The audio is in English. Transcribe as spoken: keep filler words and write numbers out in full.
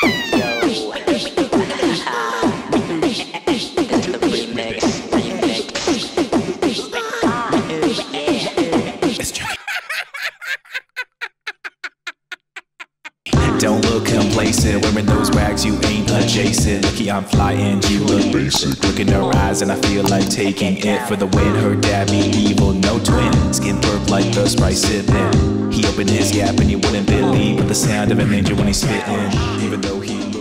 Don't look complacent, wearing those rags, you ain't adjacent. Lucky I'm flying, you look basic. Look in her eyes and I feel like taking it for the win. Her dad be evil, no twin. Skin burp like the Sprite sipping. He opened his gap and you wouldn't believe but the sound of an angel when he's spitting. Even though he